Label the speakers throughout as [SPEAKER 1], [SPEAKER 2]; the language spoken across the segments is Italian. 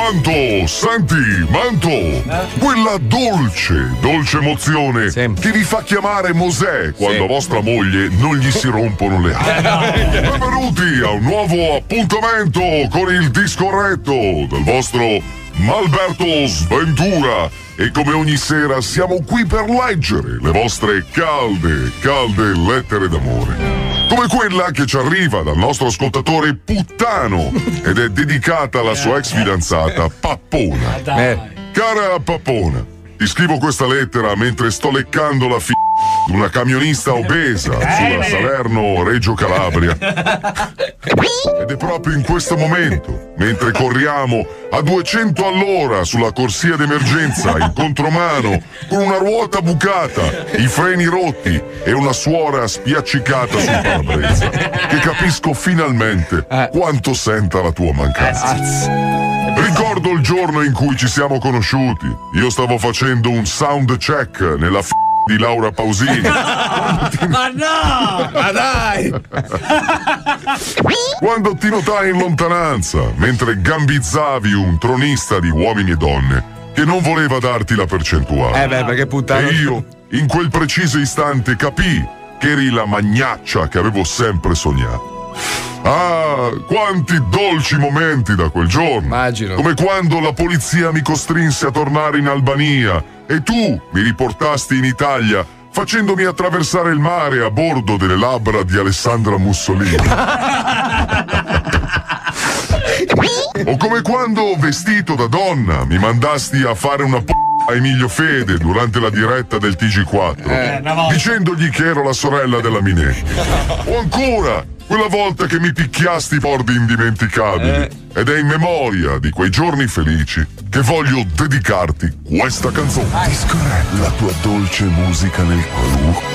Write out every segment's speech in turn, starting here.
[SPEAKER 1] Senti, Manto, quella dolce emozione che vi fa chiamare Mosè quando a vostra moglie non gli si rompono le ali. Benvenuti a un nuovo appuntamento con il discorretto del vostro Malberto Sventura, e come ogni sera siamo qui per leggere le vostre calde lettere d'amore. Come quella che ci arriva dal nostro ascoltatore Puttano ed è dedicata alla sua ex fidanzata Pappona. Cara Pappona, ti scrivo questa lettera mentre sto leccando la di una camionista obesa sulla Salerno-Reggio Calabria. Ed è proprio in questo momento, mentre corriamo a 200 all'ora sulla corsia d'emergenza in contromano, con una ruota bucata, i freni rotti e una suora spiaccicata sul parabrezza, che capisco finalmente quanto senta la tua mancanza. Ricordo il giorno in cui ci siamo conosciuti. Io stavo facendo un sound check nella di Laura Pausini.
[SPEAKER 2] Ma no! Ma dai!
[SPEAKER 1] Quando ti notai in lontananza, mentre gambizzavi un tronista di uomini e donne che non voleva darti la percentuale.
[SPEAKER 3] Perché puttana.
[SPEAKER 1] E io, in quel preciso istante, capii che eri la magnaccia che avevo sempre sognato. Ah, quanti dolci momenti da quel giorno.
[SPEAKER 3] Immagino.
[SPEAKER 1] Come quando la polizia mi costrinse a tornare in Albania e tu mi riportasti in Italia facendomi attraversare il mare a bordo delle labbra di Alessandra Mussolini. O come quando, vestito da donna, mi mandasti a fare una a Emilio Fede durante la diretta del TG4, dicendogli che ero la sorella della Minetti. O ancora quella volta che mi picchiasti i bordi indimenticabili. Ed è in memoria di quei giorni felici che voglio dedicarti questa canzone. Discorre la tua dolce musica nel cuore.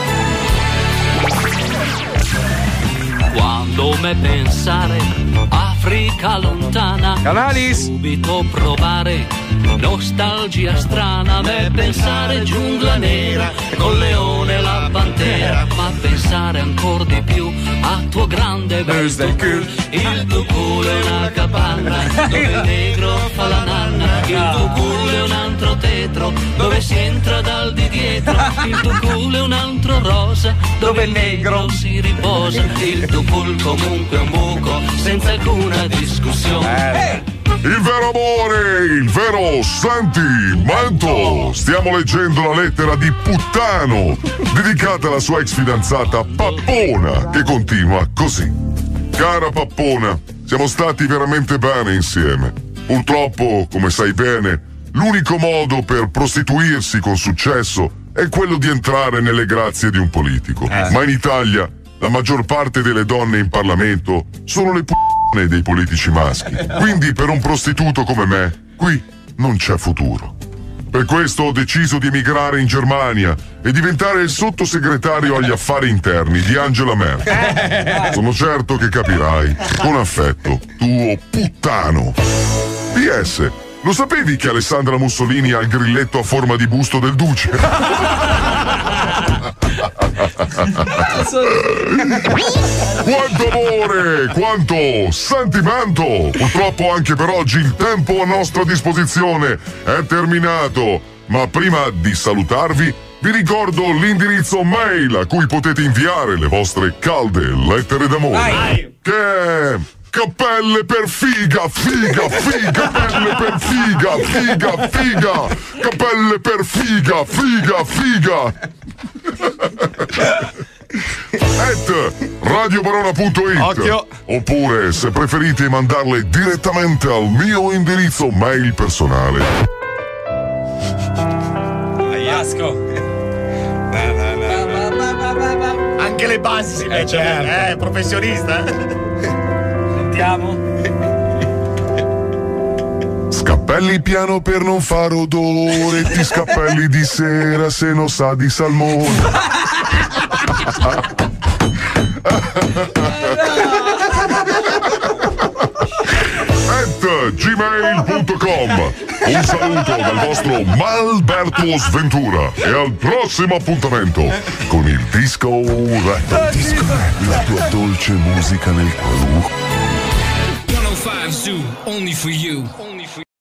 [SPEAKER 4] Quando me pensare Africa lontana,
[SPEAKER 3] Canalis,
[SPEAKER 4] subito provare nostalgia strana, me pensare giungla nera con leone e la pantera, ma pensare ancora di più a tuo grande bel cul. Il tuo culo è una capanna dove il negro fa la nanna, il tuo culo è un altro tetro dove si entra dal di dietro, il tuo culo è un altro rosa dove il negro si riposa, il tuo culo comunque è un buco senza alcuna discussione.
[SPEAKER 1] Il vero amore, il vero sentimento. Stiamo leggendo la lettera di Puttano dedicata alla sua ex fidanzata Pappona, che continua così. Cara Pappona, siamo stati veramente bene insieme. Purtroppo, come sai bene, l'unico modo per prostituirsi con successo è quello di entrare nelle grazie di un politico. Ma in Italia la maggior parte delle donne in Parlamento sono le dei politici maschi. Quindi per un prostituto come me, qui non c'è futuro. Per questo ho deciso di emigrare in Germania e diventare il sottosegretario agli affari interni di Angela Merkel. Sono certo che capirai. Con affetto, tuo Puttano. PS, lo sapevi che Alessandra Mussolini ha il grilletto a forma di busto del duce? Quanto amore, quanto sentimento. Purtroppo anche per oggi il tempo a nostra disposizione è terminato, ma prima di salutarvi vi ricordo l'indirizzo mail a cui potete inviare le vostre calde lettere d'amore, che è Cappelle per figa, cappelle per figa, cappelle per figa. @radiobarona.it.
[SPEAKER 3] Occhio.
[SPEAKER 1] Oppure, se preferite, mandarle direttamente al mio indirizzo mail personale.
[SPEAKER 2] Aiasco. Anche le basi si mette,
[SPEAKER 3] certo.
[SPEAKER 2] Professionista. Sentiamo.
[SPEAKER 1] Scappelli piano per non far odore, ti scappelli di sera se non sa di salmone. @gmail.com. Un saluto dal vostro Malberto Sventura e al prossimo appuntamento con il Disco Retto. Disco Retto, la tua dolce musica nel cuore.
[SPEAKER 4] 105 Zoo, only for you.